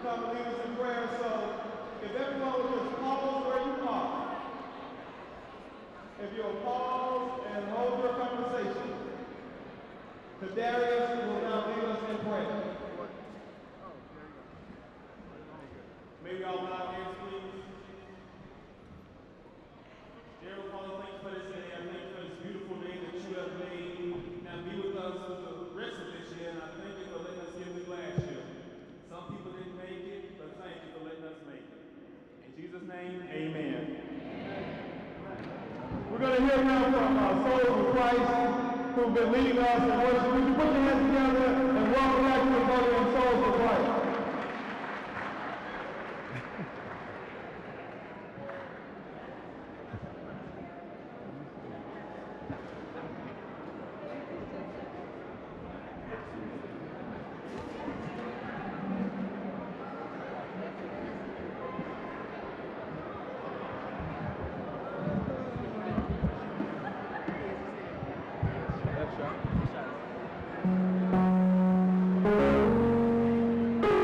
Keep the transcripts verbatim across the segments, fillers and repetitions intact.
come lead us in prayer. So if everyone would just pause where you are. If you'll pause and hold your conversation. Because Darius will now lead us in prayer. Maybe all bow hands, please. Dear Father, thank you for this day. I thank you for this beautiful day that you have made. Now be with us for the rest of this year, and I thank you for letting us get with last year. Some people didn't make it, but thank you for letting us make it. In Jesus' name, amen. We're going to hear now from our Souls of Christ who've been leading us in worship. Would you put your hands together and welcome back to the body of Souls of Christ. That's right.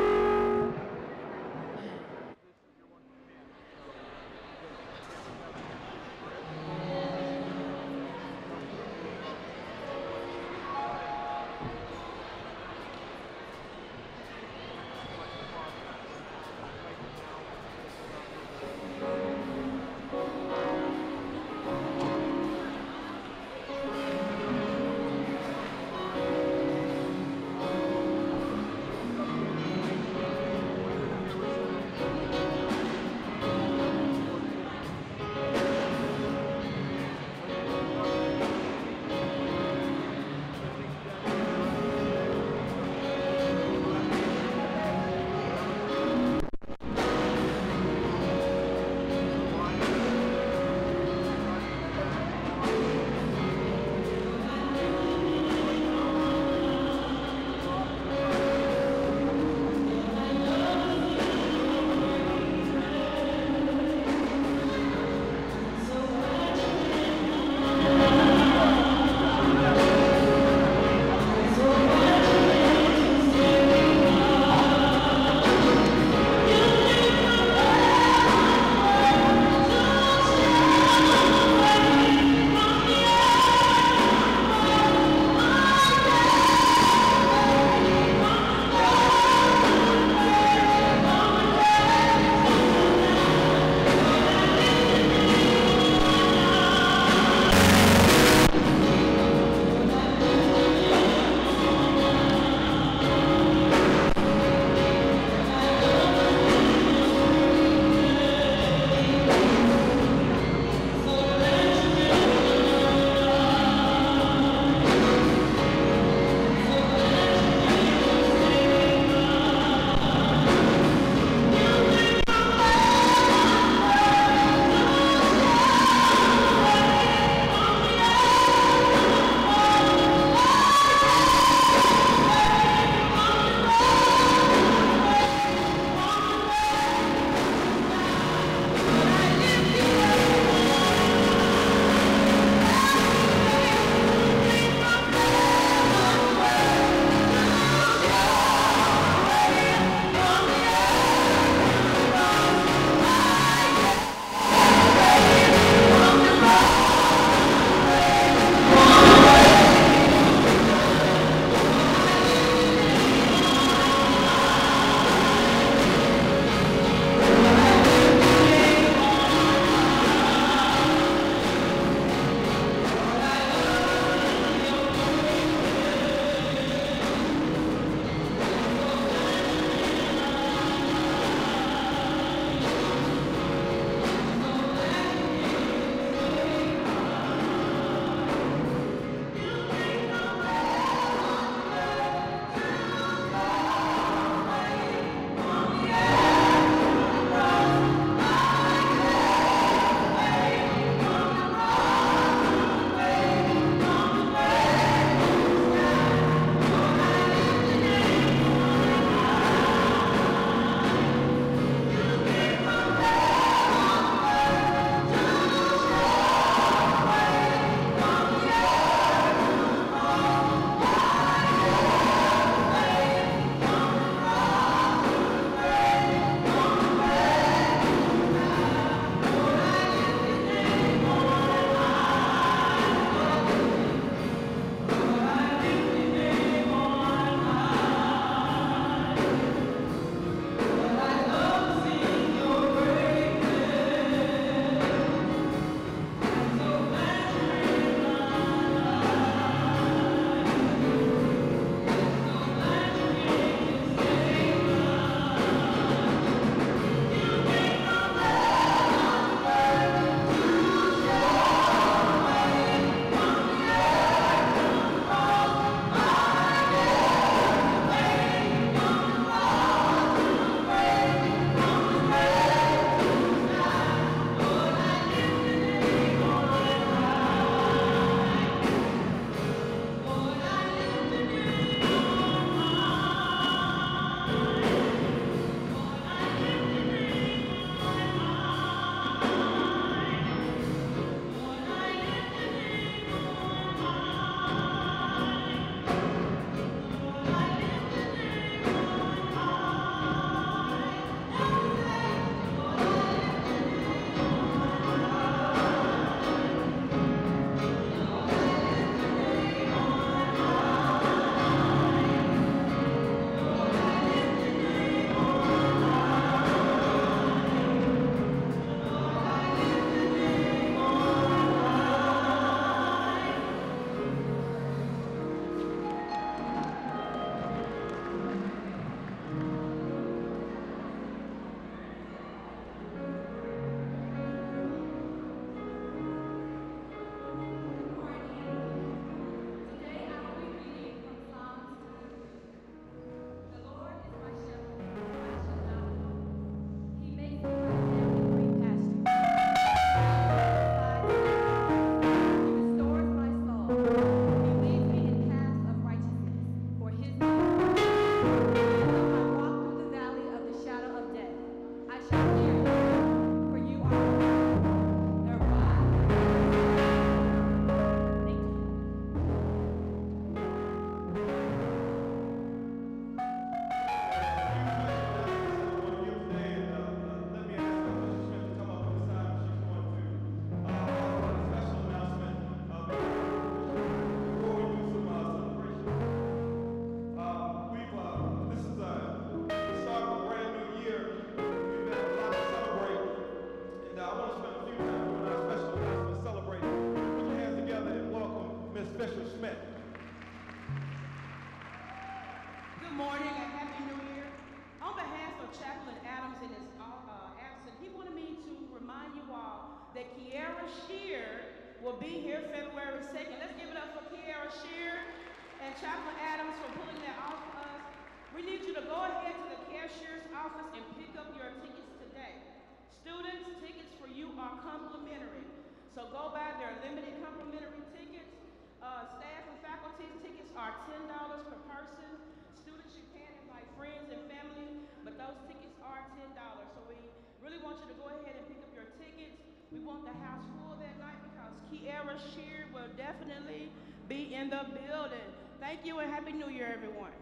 Shear will be here February second. Let's give it up for Kiara Shear and Chaplain Adams for pulling that off for us. We need you to go ahead to the cashier's office and pick up your tickets today. Students, tickets for you are complimentary. So go by, they're limited complimentary tickets. Uh, staff and faculty tickets are ten dollars per person. Students, you can invite friends and family, but those tickets are ten dollars. So we really want you to go ahead and pick up your tickets. We want the house full that night because Kiara Shear will definitely be in the building. Thank you and Happy New Year, everyone.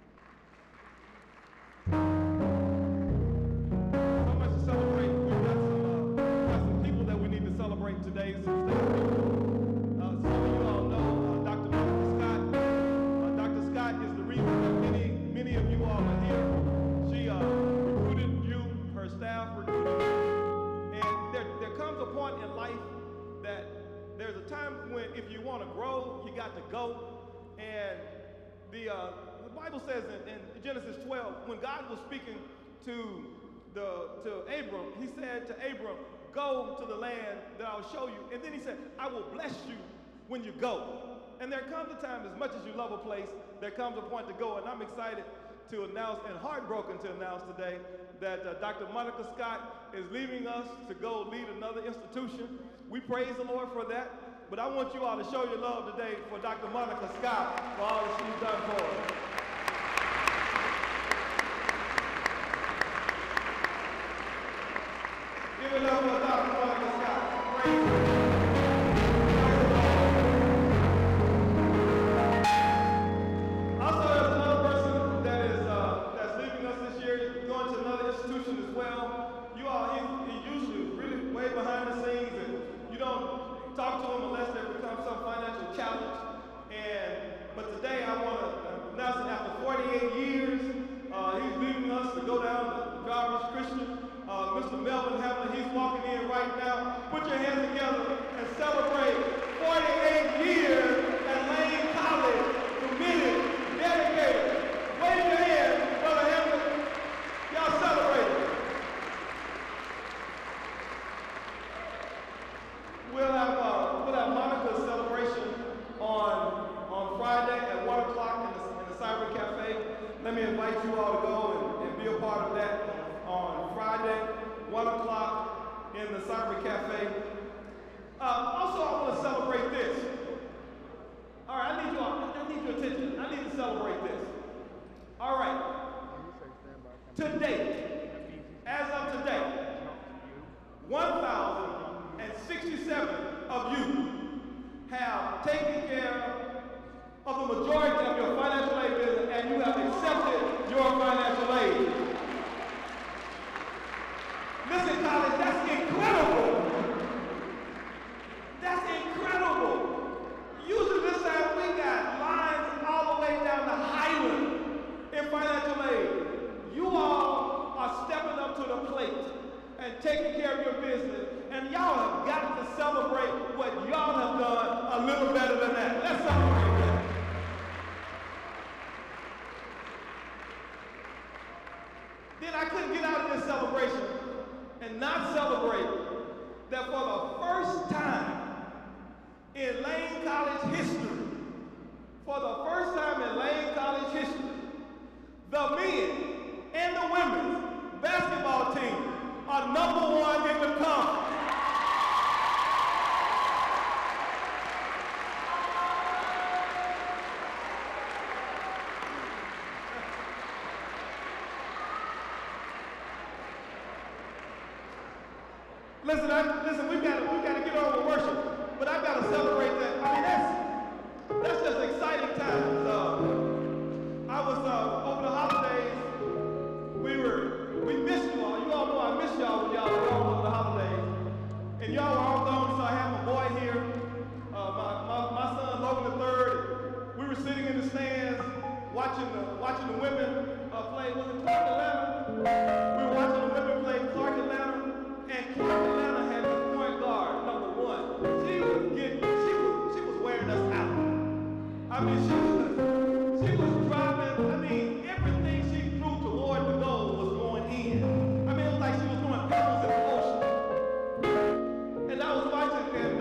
So much to celebrate. We've got some, uh, got some people that we need to celebrate today. Some staff people. Uh, some of you all know uh, Doctor Monica Scott. Uh, Doctor Scott is the reason that many, many of you all are here. She uh, recruited you, her staff recruited you. And there, there comes a point in life that there's a time when if you want to grow, you got to go. And the, uh, the Bible says in, in Genesis twelve, when God was speaking to, the, to Abram, he said to Abram, go to the land that I'll show you. And then he said, I will bless you when you go. And there comes a time, as much as you love a place, there comes a point to go. And I'm excited to announce and heartbroken to announce today that uh, Doctor Monica Scott is leaving us to go lead another institution. We praise the Lord for that. But I want you all to show your love today for Doctor Monica Scott for all that she's done for us. Give it up for Doctor Monica Scott. Praise her. Also, there's another person that is uh, that's leaving us this year, going to another institution as well. You all, he, he usually really way behind the scenes, and you don't talk to him unless there becomes some financial challenge. And but today I want to announce that after forty-eight years, uh, he's leaving us to go down to Drivers Christian. Uh, Mister Logan Hampton, he's walking in right now. Put your hands together and celebrate forty-eight years at Lane College. Committed, dedicated. Wave your hands, Brother Hampton. Y'all celebrate it. We'll have, uh, we'll have Monica's celebration on, on Friday at one o'clock in the, in the Cyber Cafe. Let me invite you all to go and, and be a part of that on Friday, one o'clock in the Cyber Cafe. Uh, also, I want to celebrate this. All right, I need you all, I need your attention. I need to celebrate this. All right. To date, as of today, one thousand sixty-seven of you have taken care of the majority of your financial aid business, and you have accepted your financial aid. Listen, college, that's incredible. That's incredible. Usually this time we got lines all the way down the Highland in financial aid. You all are stepping up to the plate and taking care of your business. And y'all have got to celebrate what y'all have done a little better than that. Let's celebrate that. Then I couldn't get out of this celebration and not celebrate that for the first time in Lane College history, for the first time in Lane College history, the men and the women's basketball team are number one in the conference. Listen, I, listen, we've got to, we've got to get on with worship, but I've got to celebrate that. I mean, that's, that's just exciting times. Uh, I was, uh, over the holidays, we were, we missed you all. You all know I missed y'all when y'all were gone over the holidays. And y'all were all gone, so I have my boy here, uh, my, my, my son Logan the third. We were sitting in the stands watching the, watching the women uh, play. Was it Clark Atlanta? We were watching the women play Clark Atlanta. And Clark Atlanta had the point guard, number one. She was getting, she was, she was wearing us out. I mean, she was, she was driving, I mean, everything she threw toward the goal was going in. I mean, it was like she was throwing pebbles in the ocean. And I was watching, and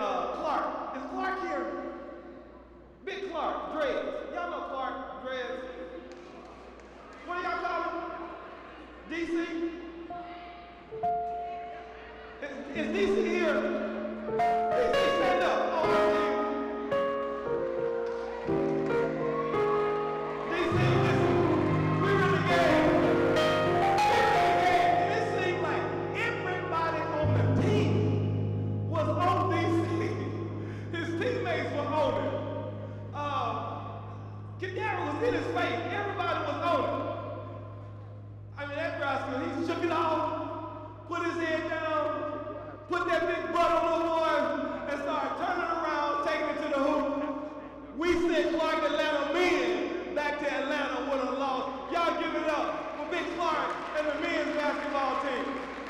uh, Clark. Is Clark here? Big Clark, Dreads. Y'all know Clark, Dreads. What do y'all call him? D C? Is, is D C here? D C, stand up. Oh, I see you. D C, listen, we were in the game. We were in the game, and it seemed like everybody on the team was on D C. His teammates were on it. Uh, Kadara was in his face. Everybody was on it. I mean, that rascal, he shook it off, put his head down, put that big butt on the boy, and started turning around, taking it to the hoop. We sent Clark Atlanta men back to Atlanta with a loss. Y'all give it up for Big Clark and the men's basketball team.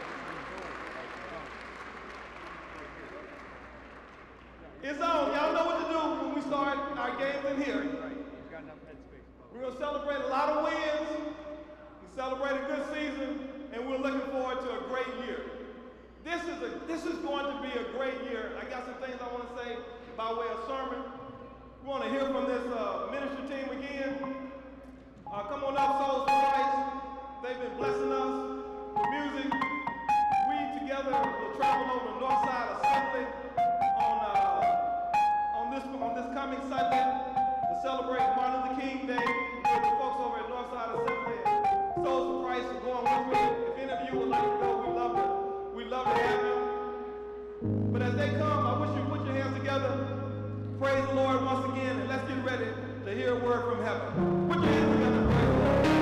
It's on. Y'all know what to do when we start our games in here. We're going to celebrate a lot of wins. Celebrate a good season, and we're looking forward to a great year. This is a this is going to be a great year. I got some things I want to say by way of sermon. We want to hear from this uh, ministry team again. Uh, come on up, Souls for Christ. They've been blessing us with music. We together will travel over the North Side Assembly on uh, on this on this coming Sunday to celebrate Martin Luther King Day with the folks over at North Side Assembly. Souls for Christ are going with me. If any of you would like to go, we love to, we love to have you. But as they come, I wish you put your hands together. Praise the Lord once again, and let's get ready to hear a word from heaven. Put your hands together, praise the Lord.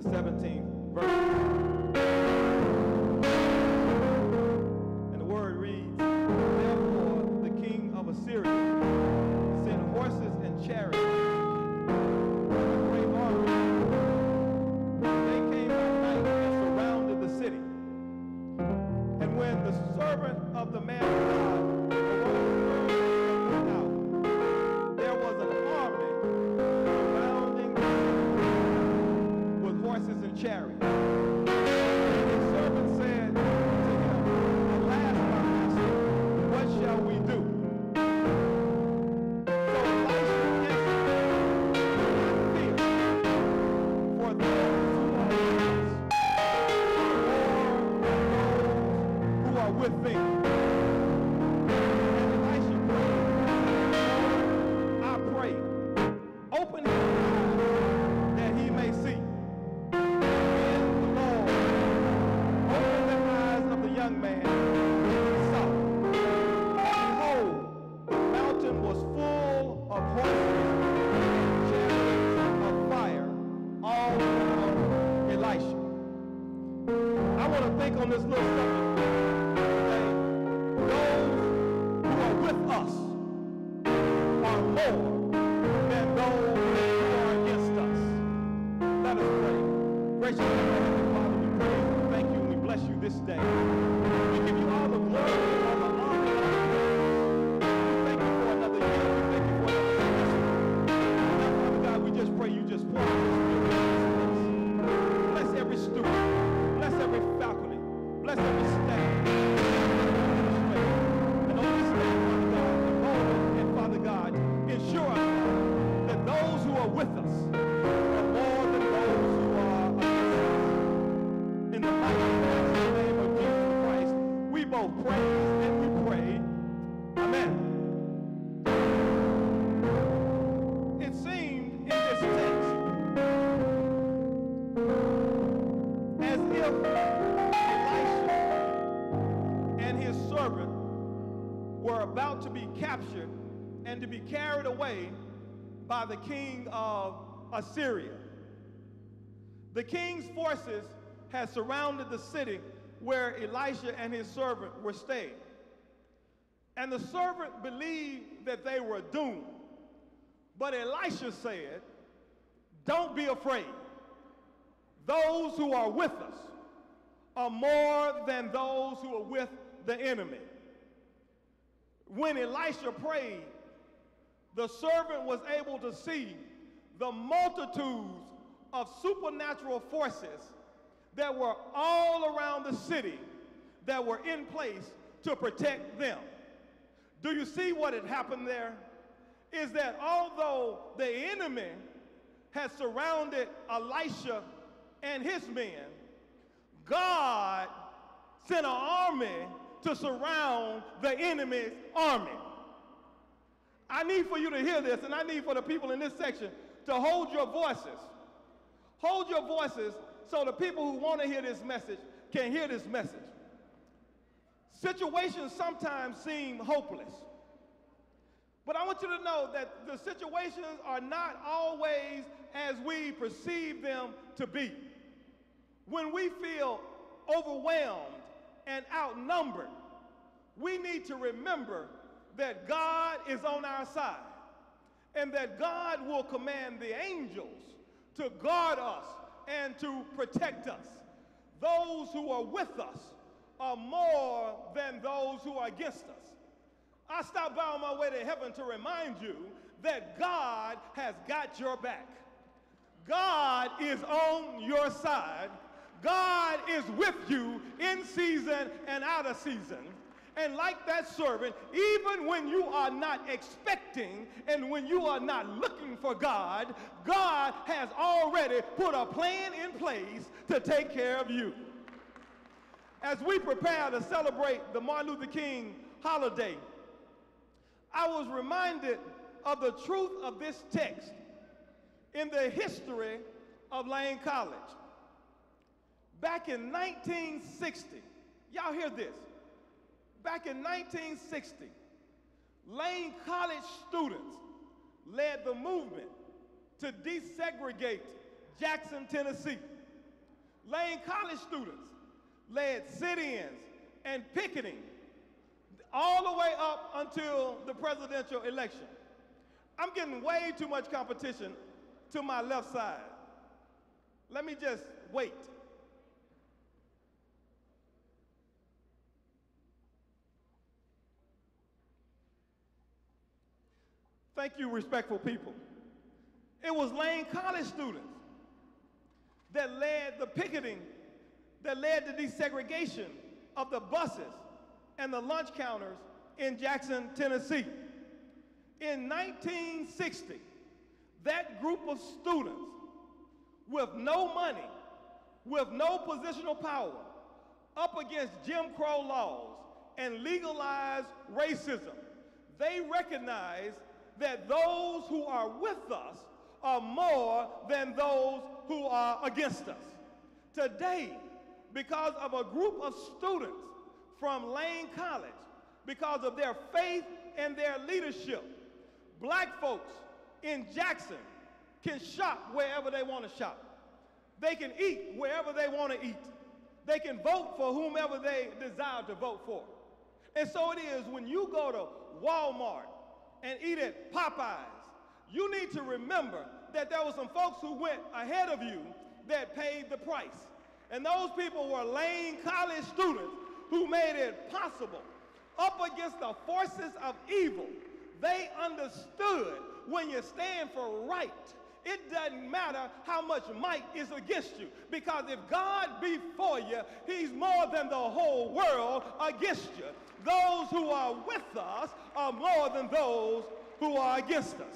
the seventeenth verse. And the word reads, therefore the king of Assyria sent horses and chariots and a great army. They came by night and surrounded the city. And when the servant of the man of God arose early and went out, there was an army surrounding the city with horses and chariots. And his servant said to him, alas, my master, what shall we do? So Elisha answered, do not fear, for those who are with us are more than those who are with thee. And Elisha prayed, Lord, I pray, open his eyes that he may see. And the Lord opened the eyes of the young man, and he saw. And behold, the mountain was full of horses and chariots of fire all around Elisha. I want to think on this little subject today. Those who are with us are more than those who are against us. Let us pray. Gracious Heavenly Father, we praise and thank you and we bless you this day. We give you all the glory and all the honor and all the praise. We thank you for another year. We thank you for another semester. Now, Father God, we just pray you just pour out your spirit in this place. Bless every student. Bless every faculty. Bless every staff. And on this day, Father God, enroll and Father God, ensure us, Lord, that those who are with us are more than those who are against us. In the mighty and matchless name of Jesus Christ, we both praise and we pray. Amen. It seemed in this text as if Elisha and his servant were about to be captured and to be carried away by the king of Assyria. The king's forces had surrounded the city where Elisha and his servant were staying. And the servant believed that they were doomed. But Elisha said, don't be afraid. Those who are with us are more than those who are with the enemy. When Elisha prayed, the servant was able to see the multitudes of supernatural forces that were all around the city that were in place to protect them. Do you see what had happened there? Is that although the enemy had surrounded Elisha and his men, God sent an army to surround the enemy's army. I need for you to hear this, and I need for the people in this section to hold your voices. Hold your voices so the people who want to hear this message can hear this message. Situations sometimes seem hopeless. But I want you to know that the situations are not always as we perceive them to be. When we feel overwhelmed and outnumbered, we need to remember that God is on our side and that God will command the angels to guard us and to protect us. Those who are with us are more than those who are against us. I stopped by on my way to heaven to remind you that God has got your back. God is on your side. God is with you in season and out of season. And like that servant, even when you are not expecting and when you are not looking for God, God has already put a plan in place to take care of you. As we prepare to celebrate the Martin Luther King holiday, I was reminded of the truth of this text in the history of Lane College. Back in nineteen sixty, y'all hear this? Back in nineteen sixty, Lane College students led the movement to desegregate Jackson, Tennessee. Lane College students led sit-ins and picketing all the way up until the presidential election. I'm getting way too much competition to my left side. Let me just wait. Thank you, respectful people. It was Lane College students that led the picketing, that led the desegregation of the buses and the lunch counters in Jackson, Tennessee. In nineteen sixty, that group of students with no money, with no positional power, up against Jim Crow laws and legalized racism, they recognized that those who are with us are more than those who are against us. Today, because of a group of students from Lane College, because of their faith and their leadership, black folks in Jackson can shop wherever they want to shop. They can eat wherever they want to eat. They can vote for whomever they desire to vote for. And so it is when you go to Walmart and eat at Popeyes, you need to remember that there were some folks who went ahead of you that paid the price. And those people were Lane College students who made it possible. Up against the forces of evil, they understood when you stand for right, it doesn't matter how much might is against you. Because if God be for you, he's more than the whole world against you. Those who are with us are more than those who are against us.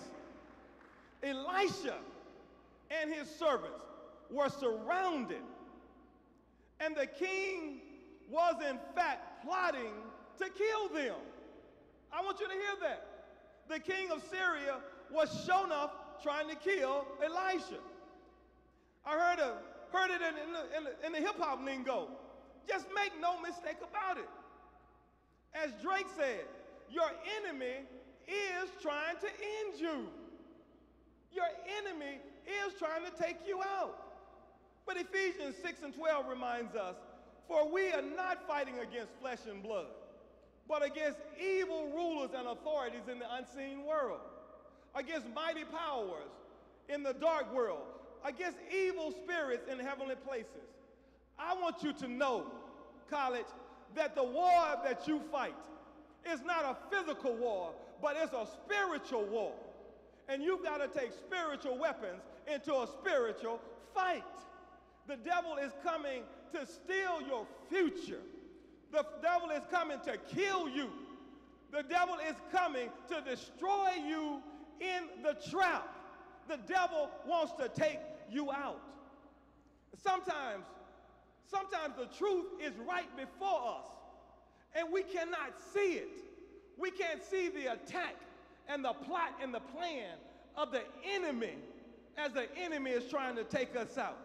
Elisha and his servants were surrounded, and the king was in fact plotting to kill them. I want you to hear that. The king of Syria was shown up trying to kill Elisha. I heard, a, heard it in, in the, in the, in the hip-hop lingo. Just make no mistake about it. As Drake said, your enemy is trying to end you. Your enemy is trying to take you out. But Ephesians six and twelve reminds us, for we are not fighting against flesh and blood, but against evil rulers and authorities in the unseen world, against mighty powers in the dark world, against evil spirits in heavenly places. I want you to know, college, that the war that you fight is not a physical war, but it's a spiritual war. And you've got to take spiritual weapons into a spiritual fight. The devil is coming to steal your future. The devil is coming to kill you. The devil is coming to destroy you in the trap. The devil wants to take you out. Sometimes, sometimes the truth is right before us, and we cannot see it. We can't see the attack and the plot and the plan of the enemy as the enemy is trying to take us out.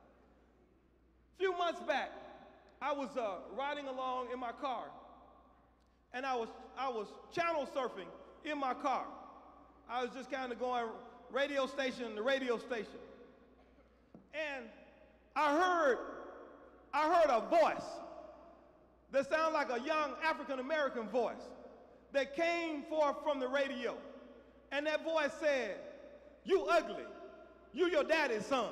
A few months back, I was uh, riding along in my car, and I was, I was channel surfing in my car. I was just kind of going radio station to radio station. And I heard, I heard a voice that sounded like a young African-American voice that came forth from the radio. And that voice said, "You ugly, you your daddy's son."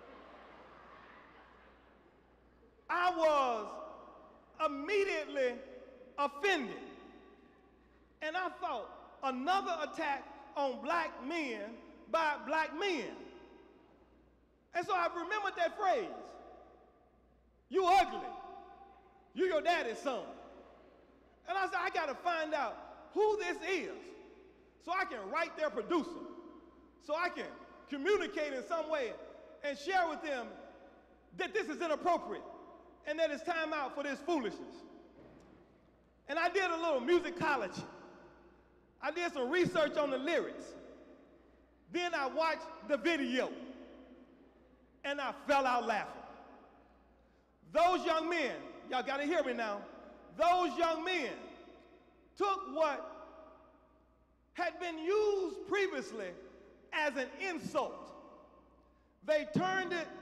I was immediately offended. And I thought, another attack on black men by black men. And so I remembered that phrase, "You ugly, you your daddy's son." And I said, I gotta find out who this is so I can write their producer, so I can communicate in some way and share with them that this is inappropriate and that it's time out for this foolishness. And I did a little musicology. I did some research on the lyrics. Then I watched the video, and I fell out laughing. Those young men, y'all gotta hear me now, those young men took what had been used previously as an insult. They turned it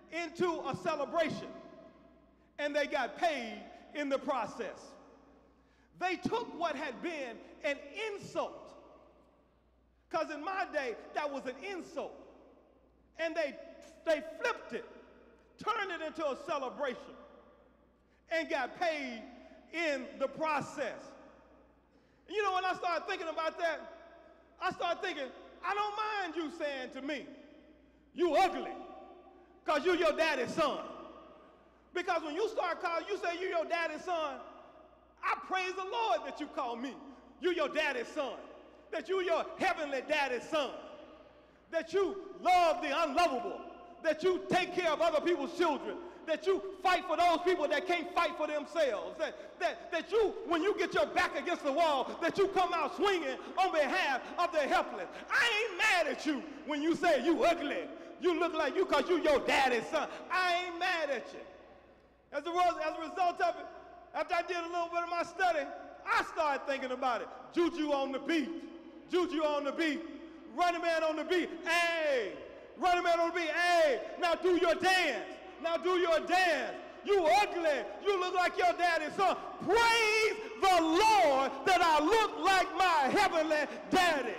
into a celebration, and they got paid in the process. They took what had been an insult, because in my day, that was an insult, and they, they flipped it, turned it into a celebration, and got paid in the process. You know, when I started thinking about that, I started thinking, I don't mind you saying to me, you ugly, because you're your daddy's son. Because when you start calling, you say you're your daddy's son, I praise the Lord that you call me. You're your daddy's son. That you're your heavenly daddy's son. That you love the unlovable. That you take care of other people's children. That you fight for those people that can't fight for themselves. That, that, that you, when you get your back against the wall, that you come out swinging on behalf of the helpless. I ain't mad at you when you say you ugly. You look like you because you your daddy's son. I ain't mad at you. As a, as a result of it, after I did a little bit of my study, I started thinking about it. Juju on the beat. Juju on the beat. Running Man on the beat. Hey. Running Man on the beat. Hey. Now do your dance. Now do your dance. You ugly. You look like your daddy's son. Praise the Lord that I look like my heavenly daddy.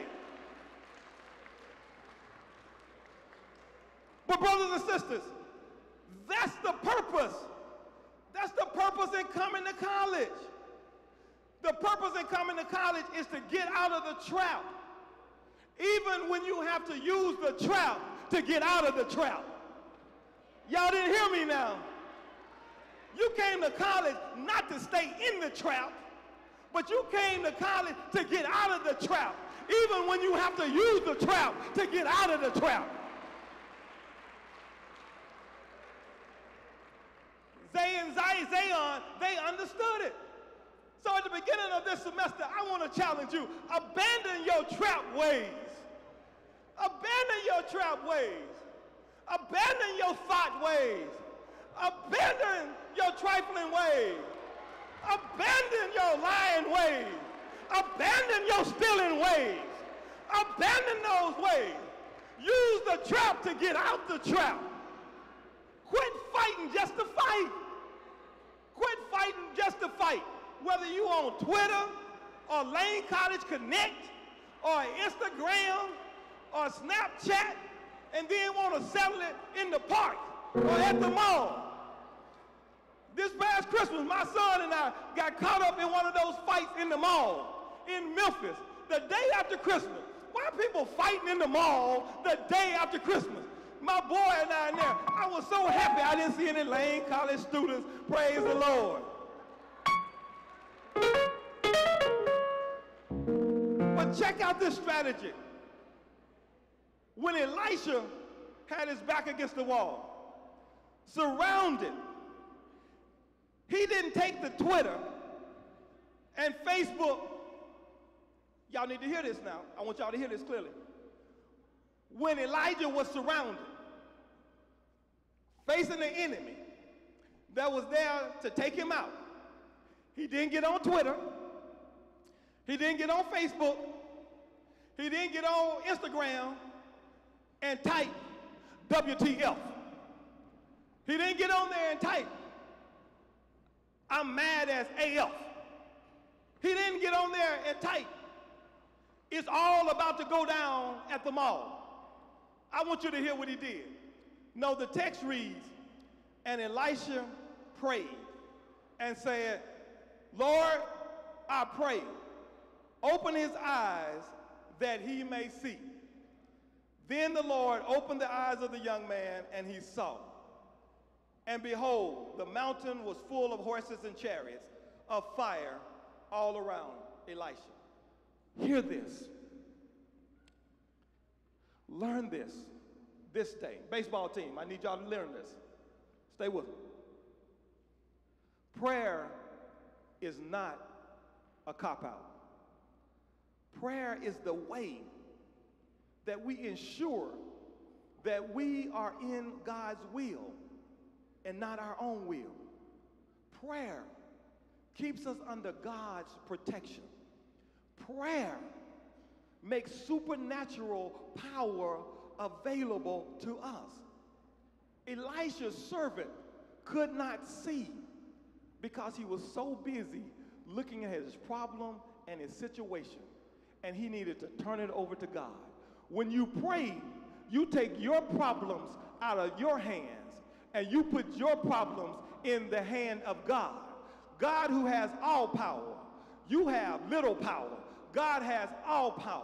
But brothers and sisters, that's the purpose. That's the purpose in coming to college. The purpose in coming to college is to get out of the trap. Even when you have to use the trap to get out of the trap. Y'all didn't hear me now. You came to college not to stay in the trap, but you came to college to get out of the trap. Even when you have to use the trap to get out of the trap. Zay and Zion, they understood it. So at the beginning of this semester, I want to challenge you. Abandon your trap ways. Abandon your trap ways. Abandon your thought ways. Abandon your trifling ways. Abandon your lying ways. Abandon your stealing ways. Abandon those ways. Use the trap to get out the trap. Quit fighting just to fight. Quit fighting just to fight. Whether you on Twitter or Lane College Connect or Instagram or Snapchat and then want to settle it in the park or at the mall. This past Christmas, my son and I got caught up in one of those fights in the mall in Memphis the day after Christmas. Why are people fighting in the mall the day after Christmas? My boy and I in there, I was so happy I didn't see any Lane College students. Praise the Lord. But check out this strategy. When Elisha had his back against the wall, surrounded, he didn't take the Twitter and Facebook. Y'all need to hear this now. I want y'all to hear this clearly. When Elijah was surrounded, facing the enemy that was there to take him out, he didn't get on Twitter. He didn't get on Facebook. He didn't get on Instagram and type W T F. He didn't get on there and type, I'm mad as A F. He didn't get on there and type, it's all about to go down at the mall. I want you to hear what he did. No, the text reads, and Elisha prayed and said, Lord, I pray, open his eyes that he may see. Then the Lord opened the eyes of the young man, and he saw. And behold, the mountain was full of horses and chariots of fire all around Elisha. Hear this. Learn this this day. Baseball team, I need y'all to learn this. Stay with me. Prayer is not a cop-out. Prayer is the way that we ensure that we are in God's will and not our own will. Prayer keeps us under God's protection. Prayer makes supernatural power available to us. Elisha's servant could not see because he was so busy looking at his problem and his situation, and he needed to turn it over to God. When you pray, you take your problems out of your hands and you put your problems in the hand of God. God, who has all power. You have little power. God has all power.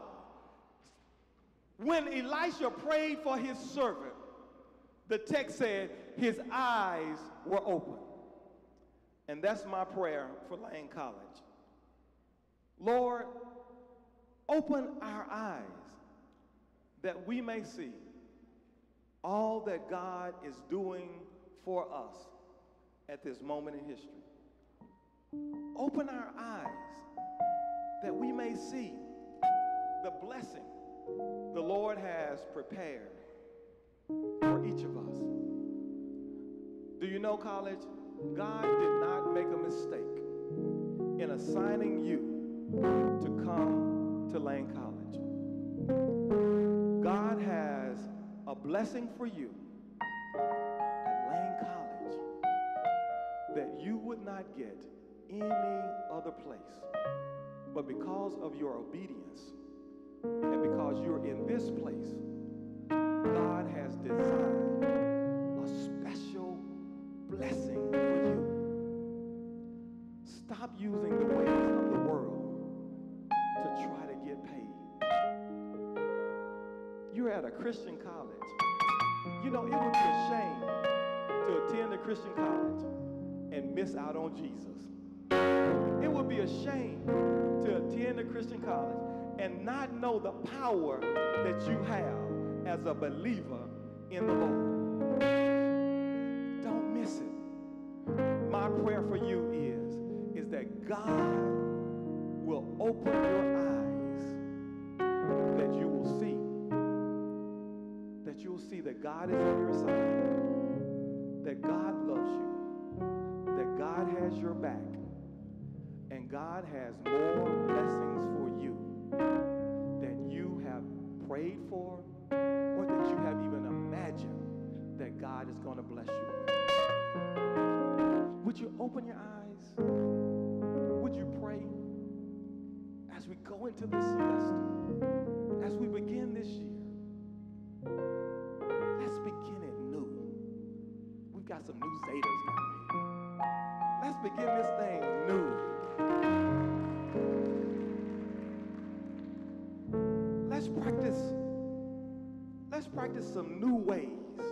When Elisha prayed for his servant, the text said his eyes were open. And that's my prayer for Lane College. Lord, open our eyes that we may see all that God is doing for us at this moment in history. Open our eyes that we may see the blessing the Lord has prepared for each of us. Do you know, college, God did not make a mistake in assigning you to come to Lane College. God has a blessing for you at Lane College that you would not get any other place. But because of your obedience and because you're in this place, God has designed a special blessing for you. Stop using the ways of the world to try to get paid. You're at a Christian college. You know, it would be a shame to attend a Christian college and miss out on Jesus. It would be a shame to attend a Christian college and not know the power that you have as a believer in the Lord. Don't miss it. My prayer for you is, is that God will open your eyes, that you will see, that you will see that God is on your side, that God loves you, that God has your back, and God has more blessings for you than you have prayed for or that you have even imagined that God is going to bless you with. Would you open your eyes? Would you pray as we go into this semester, as we begin this year? Let's begin it new. We've got some new Zetas down here. Let's begin this thing new. Let's practice, let's practice some new ways,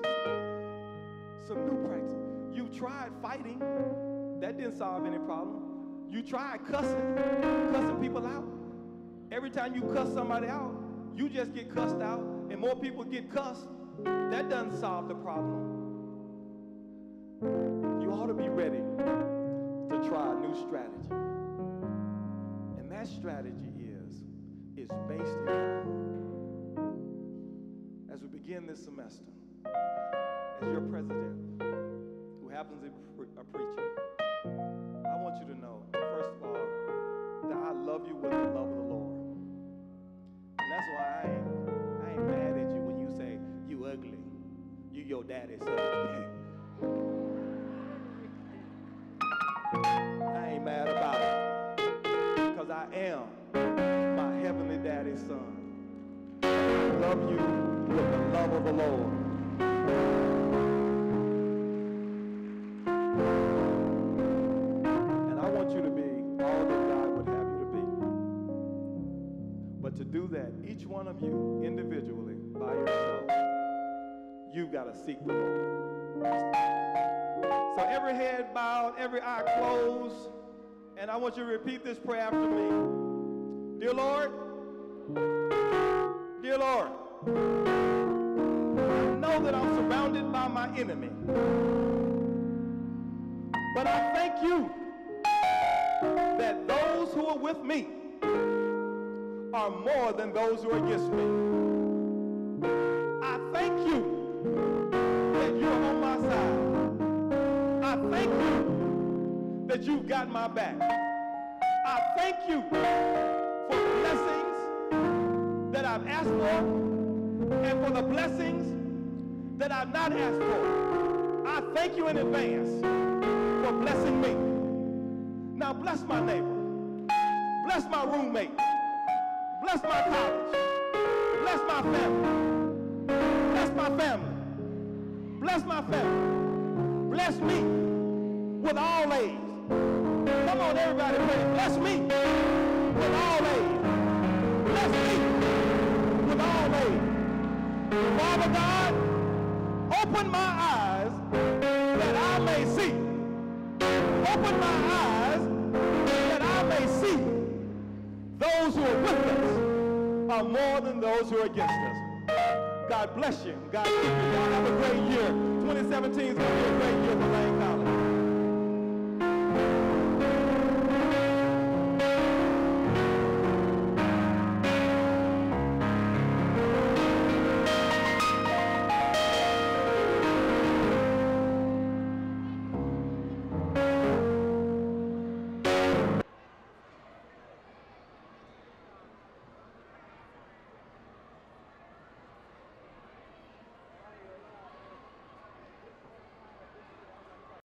some new practice. You tried fighting, that didn't solve any problem. You tried cussing, cussing people out. Every time you cuss somebody out, you just get cussed out, and more people get cussed. That doesn't solve the problem. You ought to be ready to try a new strategy. And that strategy is, is based in God. As we begin this semester, as your president, who happens to be a preacher, I want you to know, first of all, that I love you with the love of the Lord. And that's why I ain't, I ain't mad at you when you say, you ugly. You your daddy's son. I ain't mad about it, because I am my heavenly daddy's son. I love you with the love of the Lord. And I want you to be all that God would have you to be. But to do that, each one of you individually, by yourself, you've got to seek the Lord. So every head bowed, every eye closed, and I want you to repeat this prayer after me. Dear Lord, dear Lord, I know that I'm surrounded by my enemy, but I thank you that those who are with me are more than those who are against me. I thank you that you're on my side. I thank you that you've got my back. I thank you for the blessings that I've asked for and for the blessings that I've not asked for. I thank you in advance for blessing me. Now bless my neighbor. Bless my roommate. Bless my college. Bless my family. Bless my family. Bless my family. Bless me with all age. Come on, everybody, pray. Bless me with all age. Bless me with all age. Father God, open my eyes that I may see. Open my eyes that I may see those who are with us are more than those who are against us. God bless you. God keep you. Y'all have a great year. twenty seventeen is going to be a great year for Lane College.